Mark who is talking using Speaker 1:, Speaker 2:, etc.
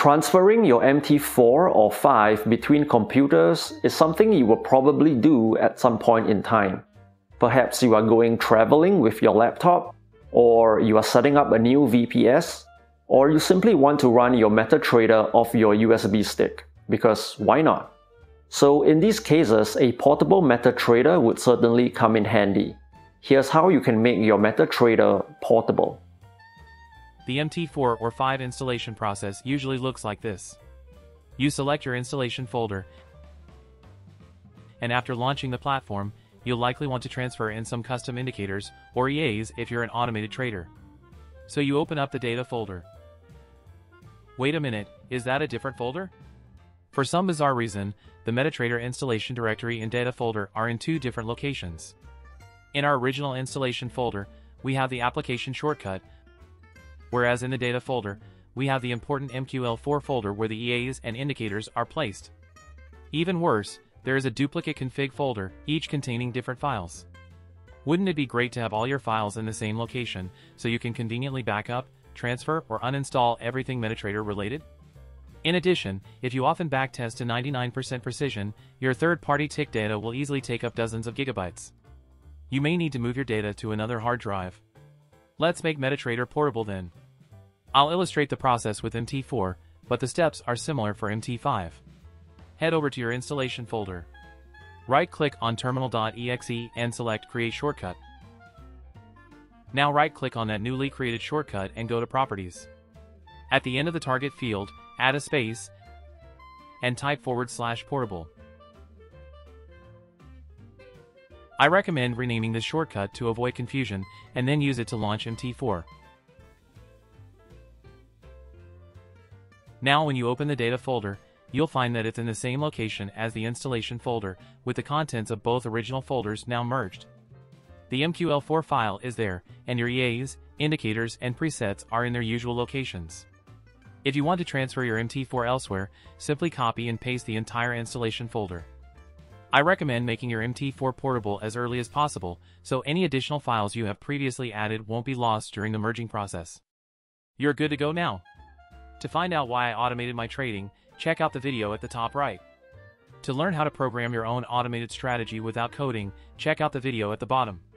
Speaker 1: Transferring your MT4 or 5 between computers is something you will probably do at some point in time. Perhaps you are going traveling with your laptop, or you are setting up a new VPS, or you simply want to run your MetaTrader off your USB stick, because why not? So in these cases, a portable MetaTrader would certainly come in handy. Here's how you can make your MetaTrader portable.
Speaker 2: The MT4 or 5 installation process usually looks like this. You select your installation folder, and after launching the platform, you'll likely want to transfer in some custom indicators, or EAs if you're an automated trader. So you open up the data folder. Wait a minute, is that a different folder? For some bizarre reason, the MetaTrader installation directory and data folder are in two different locations. In our original installation folder, we have the application shortcut, whereas in the data folder, we have the important MQL4 folder where the EAs and indicators are placed. Even worse, there is a duplicate config folder, each containing different files. Wouldn't it be great to have all your files in the same location, so you can conveniently back up, transfer, or uninstall everything MetaTrader related? In addition, if you often backtest to 99% precision, your third-party tick data will easily take up dozens of gigabytes. You may need to move your data to another hard drive. Let's make MetaTrader portable then. I'll illustrate the process with MT4, but the steps are similar for MT5. Head over to your installation folder. Right-click on terminal.exe and select Create Shortcut. Now right-click on that newly created shortcut and go to Properties. At the end of the target field, add a space and type /portable. I recommend renaming this shortcut to avoid confusion and then use it to launch MT4. Now when you open the data folder, you'll find that it's in the same location as the installation folder, with the contents of both original folders now merged. The MQL4 file is there, and your EAs, indicators, and presets are in their usual locations. If you want to transfer your MT4 elsewhere, simply copy and paste the entire installation folder. I recommend making your MT4 portable as early as possible, so any additional files you have previously added won't be lost during the merging process. You're good to go now. To find out why I automated my trading, check out the video at the top right. To learn how to program your own automated strategy without coding, check out the video at the bottom.